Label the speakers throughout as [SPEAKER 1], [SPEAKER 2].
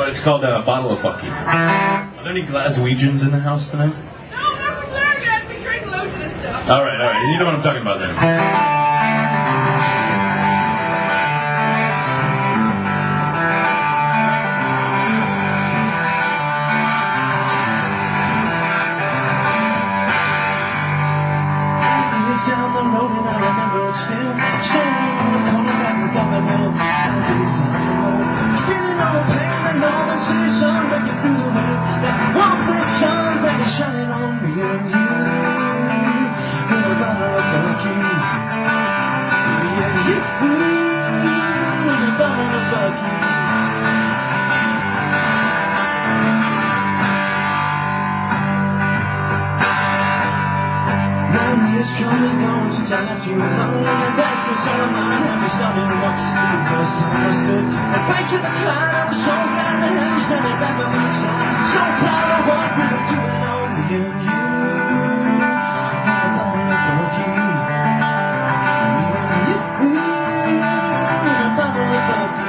[SPEAKER 1] It's called a bottle of buckie. Are there any Glaswegians in the house tonight?
[SPEAKER 2] No, not from there yet. We drink lotion and stuff.
[SPEAKER 1] All right. You know what I'm talking about then.
[SPEAKER 3] Down the road and I remember still standing on the corner back with government. Feeling all the pain and all the city sun breaking through the wind. That warm fresh sun breaking shining on me and you. With a bottle of buckie. Me and you. With a bottle of buckie. It's coming on since I left you alone. And that's the soul of mine. I'm just loving one. The first time I stood at base of the climb, I was so glad that I was standing back by my side. So proud of what we were doing on me and you. With a bottle of buckie. Me and you. With a bottle of buckie.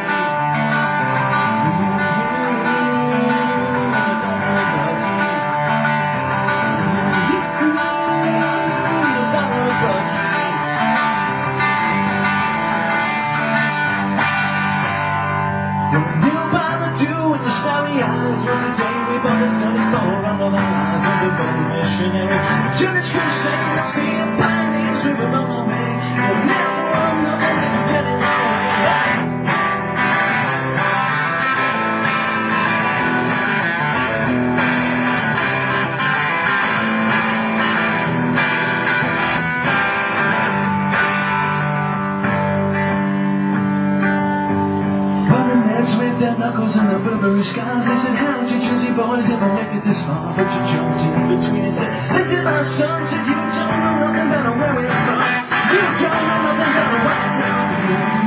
[SPEAKER 3] What we knew by the dew and the starry eyes was the day we both studied for under the lies of the bold missionary. To the crusade, the sea of pioneers we were on our way. We'll never run nothing and get it away. With their knuckles in the Burberry skies, they said, how did you choosy boys ever make it this far? But you jumped in between and said, listen my son, said you don't know nothing about where we're from. You don't know nothing about where it's from.